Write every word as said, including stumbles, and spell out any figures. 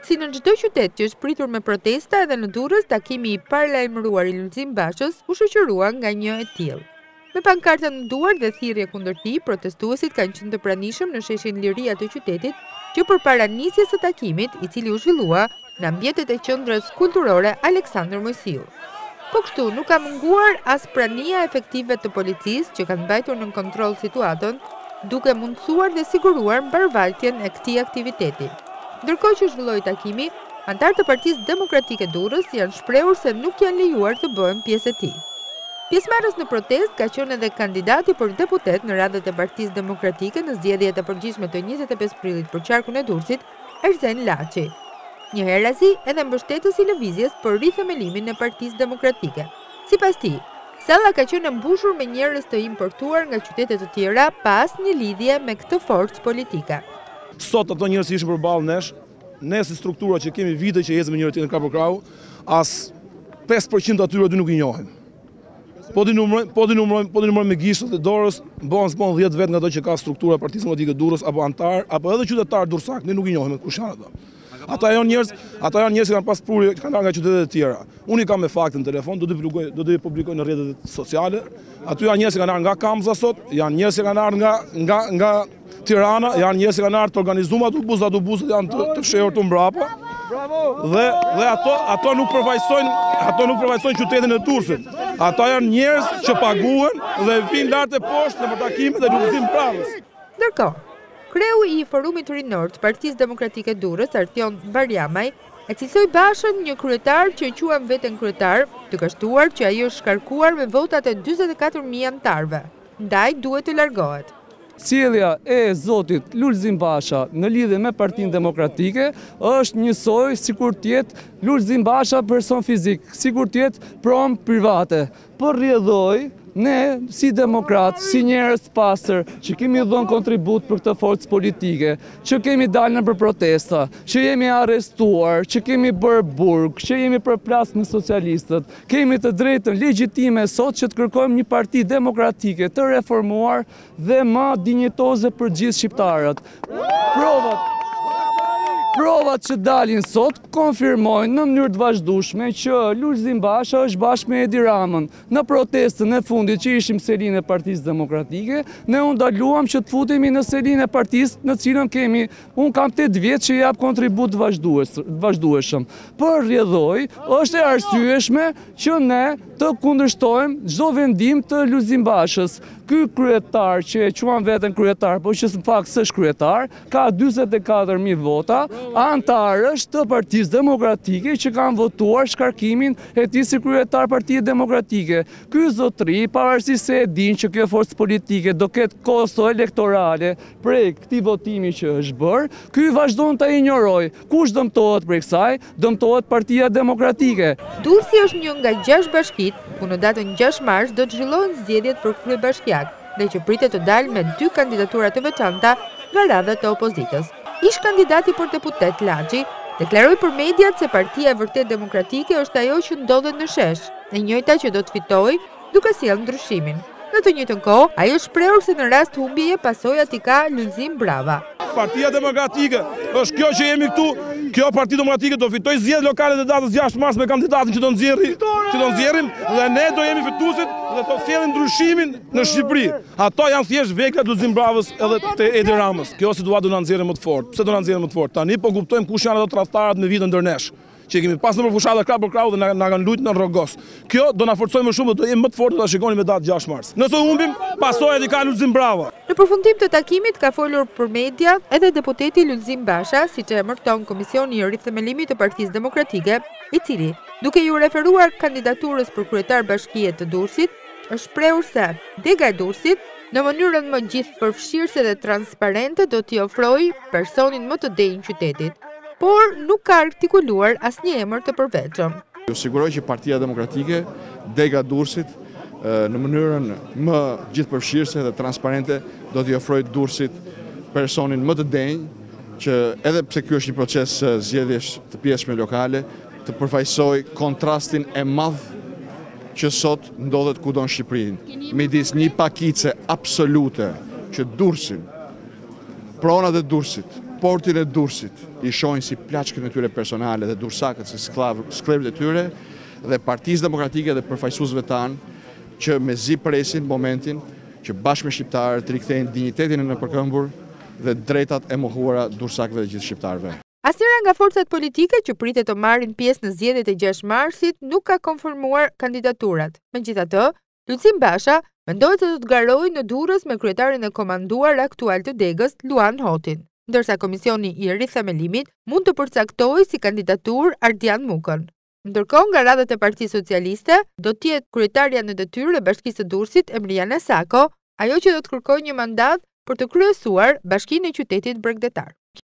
Si në çdo qytet që është pritur me protesta, edhe në Durrës takimi i paralajmëruar i Lulzim Bashës u shoqërua nga një e tillë. Me pankarta në duar dhe thirrje kundër tij, protestuesit kanë qenë të pranishëm në sheshin Liria të qytetit, që përpara nisjes së takimit, i cili u zhvillua në ambientet e qendrës kulturore Aleksandër Mojsiu. Po kështu nuk ka munguar as prania efektive të policisë që kanë mbajtur në kontroll situatën, duke mundësuar dhe siguruar mbarvajtjen e këtij aktiviteti. Ndërkohë që zhvilloi takimi, anëtarë të Partisë Demokratike Durrës janë shprehur se nuk janë lejuar të bëhen pjesë e tij. Pjesëmarrës në protestë ka qenë edhe kandidati për deputet në radhët e Partisë Demokratike në zgjedhjet e përgjithshme të njëzet e pesë prillit për qarkun e Durrësit, Erzen Laçi. Një herëzi edhe mbështetës i lëvizjes për rithemelimin e Partisë Demokratike. Sipas tij, salla ka qenë mbushur me njerëz të importuar nga qytete të tjera pa asnjë lidhje me këtë forcë politike. Sot ato njerëz që ishin përballë nesh, ne si struktura që kemi vite që ecëm njëri tjetrin krah për krah, as pesë përqind atyre dy nuk i njohim. Po di numërojmë, po di numërojmë, po di numërojmë me gishtat e dorës, bëhen s'bën dhjetë vet nga ato që ka struktura e Partisë Demokratike Durrës apo antar, apo edhe qytetar durrësak, ne nuk i njohim kush janë ata. Ata janë njerëz, ata janë njerëz që kanë pas prurje, që kanë ardhur nga qytetet e tjera. Unë i kam me faktin në telefon, do të publikoj, do të publikoj në rrjetet sociale. Aty janë njerëz që kanë ardhur nga Kamza sot, janë njerëz që kanë ardhur nga nga nga Tirana, janë njerëz që kanë ardhur të organizuar autobus, autobuset janë të, të fshehur të mbrapa. Dhe dhe ato ato nuk përfaqësojnë, ato nuk përfaqësojnë qytetin e Durrësit. Ata janë njerëz që paguhen dhe vinë lart e poshtë në takime dhe Lulzim Bashës. Ndërkohë, kreu i Forumit Rinor të Partisë Demokratike Durrës, Artion Barjamaj, e cilësoi Bashën një kryetar që e quan veten kryetar, duke shtuar që ai është shkarkuar me votat e njëzet e katër mijë anëtarëve. Ndaj duhet të largohet. Sjellja e zotit Lulzim Basha në lidhje me Partinë Demokratike është njësoj sikur të jetë Lulzim Basha person fizik, sikur të jetë pronë private. Por rrjedhoi ne, si demokrat, si njerëz pastër, që kemi dhënë kontribut për këtë forcë politike, që kemi dalë për protesta, që jemi arrestuar, që kemi bërë burg, që jemi përplas me socialistët, kemi të drejtën legjitime sot që të kërkojmë një parti demokratike të reformuar dhe më dinjitoze për gjithë shqiptarët. Provat Provat që dalin sot konfirmojnë në mënyrë të vazhdueshme që Lulzim Basha është bashkë me Edi Ramën. Në protestën e fundit që ishim selinë e Partisë Demokratike, ne u ndaluam që të futemi në selinë e partisë në cilën kemi, unë kam tetë vjet që jap kontribut vazhdueshëm. Por rrjedhoi, është e arsyeshme që ne të kundërshtojmë çdo vendim të Lulzim Bashës. Ky kryetar që e quan veten kryetar, por që në fakt s'është kryetar, ka njëzet e katër mijë vota, antar është të Partisë Demokratike që kanë votuar shkarkimin e tij si kryetar Partie Demokratike. Ky zotëri, pavarësisht se e din që kjo forcë politike do ketë kosto elektorale prej këtij votimi që është bërë, ky vazhdon ta injorojë. Kush dëmtohet prej kësaj? Dëmtohet Partia Demokratike. Durrësi është një nga gjashtë bashkitë ku në datën gjashtë mars do të zhvillohen zgjedhjet për kryebashkiak, dhe që pritet të dalë me dy kandidatura të veçanta nga radhët e opozitës. Ish kandidati për deputet Laçi deklaroi për mediat se Partia e Vërtet Demokratike është ajo që ndodhet në shesh, e njëjta që do të fitojë duke sjellë ndryshimin. Në të njëjtën kohë, ai është shprehur se në rast humbjeje pasojat i ka Lulzim Brava. Partia Demokratike është kjo që jemi këtu, kjo Parti Demokratike do fitoj zgjedhjet lokale të datës gjashtë mars me kandidatin që do nxjerrë, që do nxjerrim dhe ne do jemi fituesit dhe do sjellim ndryshimin në Shqipëri. Ato janë thjesht veklat Lulzim Bravës edhe të Edi Ramës. Kjo situatë do na nxjerrë më të fortë. Pse do na nxjerrë më të fortë? Tani po kuptojmë kush janë ato tradhtarët me vite ndërnesh, që kemi pas në përfushata krah për krah dhe na kanë luajtur në rrogos. Kjo do na forcojë më shumë dhe do jemi më të fortë, do ta shikoni me datë gjashtë mars. Nëse humbim, pasojat i ka Lulzim Brava. Në përfundim të takimit ka folur për media edhe deputeti Lulzim Basha, siç e emërton Komisioni i Rithemelimit të Partisë Demokratike, i cili, duke ju referuar kandidaturës për kryetar bashkie të Durrësit, është shprehur se Dega e Durrësit në mënyrën më gjithëpërfshirëse dhe transparente do t'i ofrojë personin më të denj qytetit, por nuk ka artikuluar asnjë emër të përveçëm. Ju siguroj që Partia Demokratike, Dega Durrësit, në mënyrën më gjithëpërfshirëse dhe transparente do t'i ofrojë Durrësit personin më të denj, që edhe pse ky është një proces zgjedhjesh të pjesshme lokale, të përfaqësoj kontrastin e madh që sot ndodhet kudo në Shqipëri, midis një pakice absolute që Durrësin, pronat e Durrësit, portin e Durrësit i shohin si plaçkën e tyre personale dhe dursakët si sklavët e tyre dhe Partisë Demokratike dhe përfaqësuesve tanë që mezi presin momentin që bashkë me shqiptarët të rikthejnë dinjitetin e nëpërkëmbur dhe drejtat e mohuara dursakëve të gjithë shqiptarëve. Asnjëra nga forcat politike që pritet të marrin pjesë në zgjedhjet e gjashtë marsit nuk ka konfirmuar kandidaturat. Megjithatë, Lulzim Basha mendohet se do të garojë në Durrës me kryetarin e komanduar aktual të Degës, Luan Hotin, ndërsa Komisioni i Rithemelimit mund të përcaktojë si kandidaturë Ardian Mukën. Ndërkohë, nga radhët e Partisë Socialiste, do të jetë kryetarja në detyrë e Bashkisë së Durrësit, Emriana Sako, ajo që do të kërkojë një mandat për të kryesuar Bashkinë e Qytetit Bregdetar.